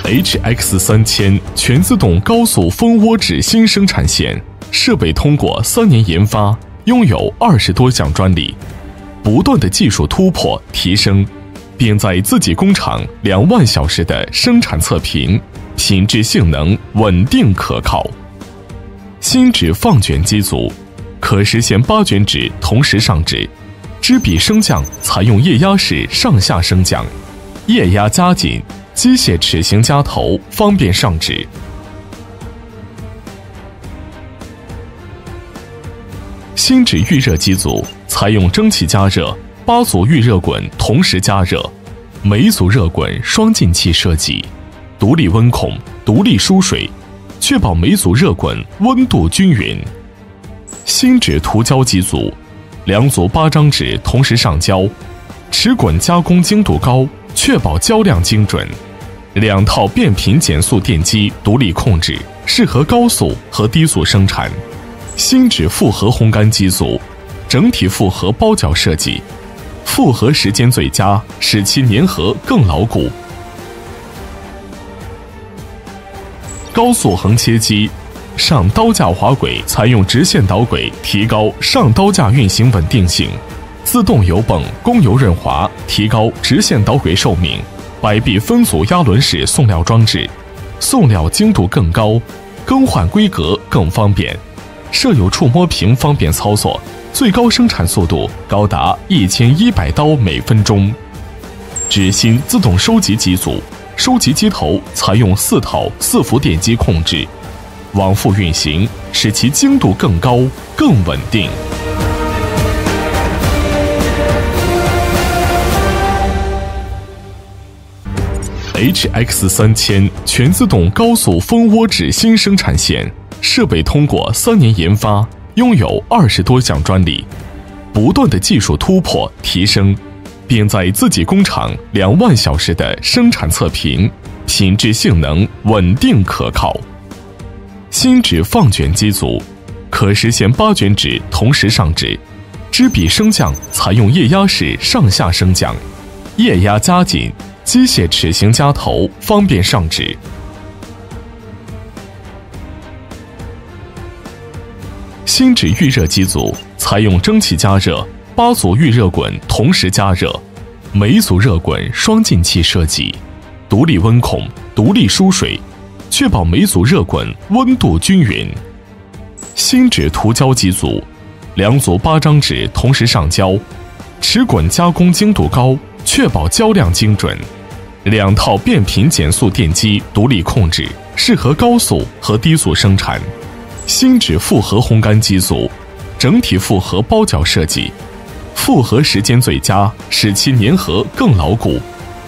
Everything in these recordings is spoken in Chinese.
HX3000全自动高速蜂窝纸芯生产线，设备通过3年研发，拥有20多项专利，不断的技术突破提升，并在自己工厂2万小时的生产测评，品质性能稳定可靠。新纸放卷机组可实现8卷纸同时上纸，支笔升降采用液压式上下升降，液压加紧，机械齿形夹头，方便上纸。新纸预热机组采用蒸汽加热，8组预热滚同时加热，每组热滚双进气设计，独立温控，独立输水，确保每组热滚温度均匀。新纸涂胶机组2组8张纸同时上胶，齿滚加工精度高，确保胶量精准。2套变频减速电机独立控制，适合高速和低速生产。新纸复合烘干机组整体复合包角设计，复合时间最佳，使其粘合更牢固。高速横切机上刀架滑轨采用直线导轨，提高上刀架运行稳定性；自动油泵供油润滑，提高直线导轨寿命；摆臂分组压轮式送料装置，送料精度更高，更换规格更方便；设有触摸屏方便操作，最高生产速度高达1100刀每分钟。纸芯自动收集机组收集机头采用4套4伏电机控制，往复运行，使其精度更高、更稳定。HX3000全自动高速蜂窝纸芯生产线，设备通过3年研发，拥有20多项专利，不断的技术突破提升，并在自己工厂2万小时的生产测评，品质性能稳定可靠。新纸放卷机组可实现8卷纸同时上纸，支笔升降采用液压式上下升降，液压加紧，机械齿形夹头，方便上纸。新纸预热机组采用蒸汽加热，8组预热滚同时加热，每组热滚双进气设计，独立温控，独立输水，确保每组热滚温度均匀。新纸涂胶机组2组8张纸同时上胶，齿滚加工精度高，确保胶量精准。2套变频减速电机独立控制，适合高速和低速生产。新纸复合烘干机组整体复合包角设计，复合时间最佳，使其粘合更牢固。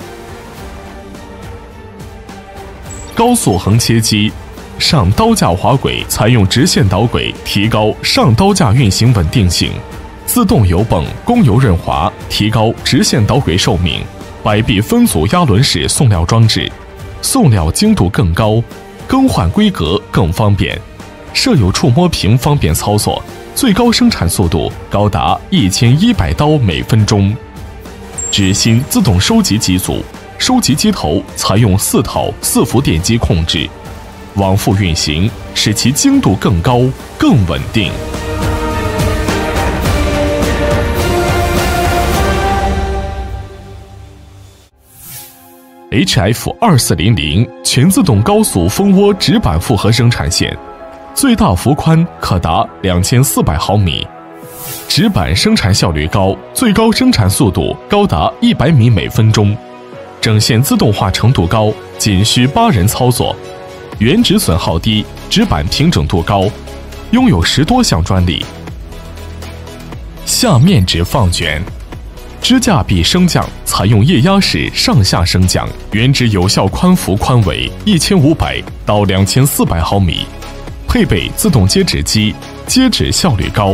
高速横切机上刀架滑轨采用直线导轨，提高上刀架运行稳定性；自动油泵供油润滑，提高直线导轨寿命；摆臂分组压轮式送料装置，送料精度更高，更换规格更方便；设有触摸屏方便操作，最高生产速度高达1100刀每分钟。纸芯自动收集机组收集机头采用4套4伏电机控制，往复运行，使其精度更高、更稳定。HF2400全自动高速蜂窝纸板复合生产线，最大幅宽可达2400毫米，纸板生产效率高，最高生产速度高达100米每分钟，整线自动化程度高，仅需8人操作，原纸损耗低，纸板平整度高，拥有10多项专利。下面纸放卷支架臂升降采用液压式上下升降，原纸有效宽幅宽为1500到2400毫米，配备自动接纸机，接纸效率高。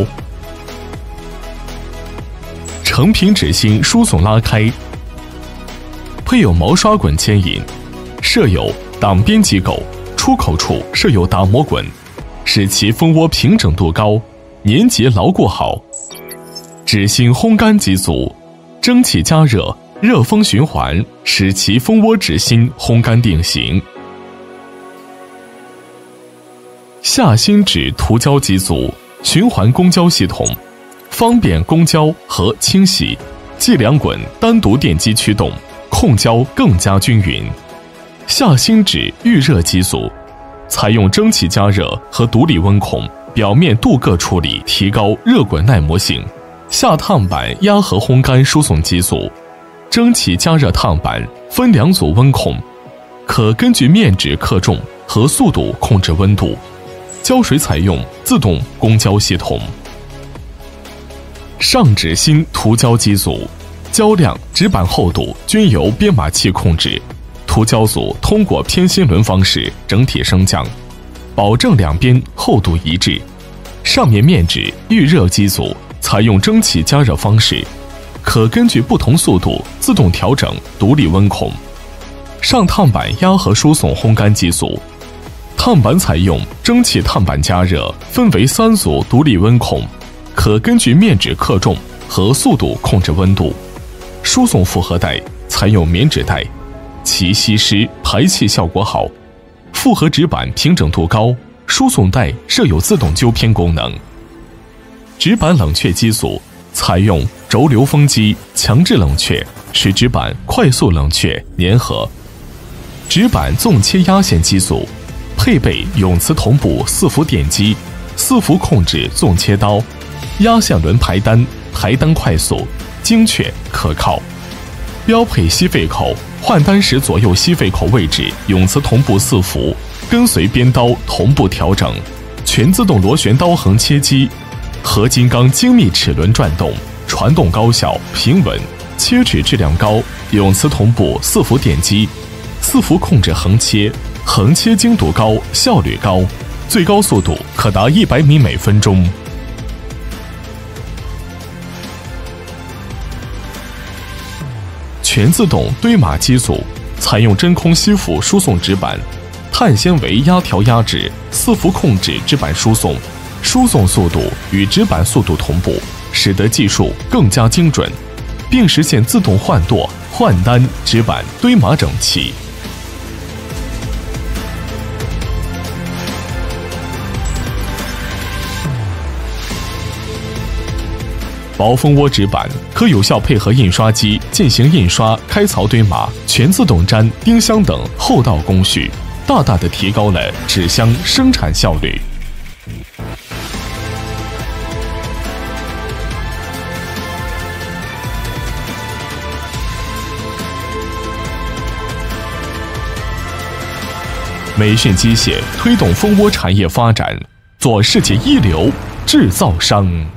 成品纸芯输送拉开，配有毛刷滚牵引，设有挡边机构，出口处设有打磨滚，使其蜂窝平整度高，粘结牢固好。纸芯烘干机组蒸汽加热，热风循环，使其蜂窝纸芯烘干定型， 下芯质涂胶机组，循环公胶系统，方便公胶和清洗。计量滚单独电机驱动，控胶更加均匀。下芯质预热机组，采用蒸汽加热和独立温控，表面镀铬处理，提高热滚耐磨性。下烫板压合烘干输送机组，蒸汽加热烫板分2组温控，可根据面质克重和速度控制温度。胶水采用自动公胶系统。上指芯涂胶机组，胶量、纸板厚度均由编码器控制，涂胶组通过偏心轮方式整体升降，保证两边厚度一致。上面面质预热机组采用蒸汽加热方式，可根据不同速度自动调整独立温控。上烫板压合输送烘干机组，烫板采用蒸汽烫板加热，分为3组独立温控，可根据面质克重和速度控制温度。输送复合带采用棉纸袋，其吸湿排气效果好。复合纸板平整度高，输送带设有自动纠偏功能。纸板冷却机组采用轴流风机强制冷却，使纸板快速冷却粘合。纸板纵切压线机组配备永磁同步4伏电机，4伏控制纵切刀，压线轮排单快速、精确可靠。标配吸废口，换单时左右吸废口位置永磁同步4伏，跟随边刀同步调整。全自动螺旋刀横切机，合金钢精密齿轮转动，传动高效平稳，切齿质量高。永磁同步4伏电机，4伏控制横切，横切精度高，效率高，最高速度可达100米每分钟。全自动堆码机组采用真空吸附输送纸板，碳纤维压条压制，4伏控制纸板输送，输送速度与纸板速度同步，使得技术更加精准，并实现自动换垛、换单，纸板堆码整齐。薄蜂窝纸板可有效配合印刷机进行印刷、开槽堆码、全自动粘、钉箱等后道工序，大大地提高了纸箱生产效率。美讯机械推动蜂窝产业发展，做世界一流制造商。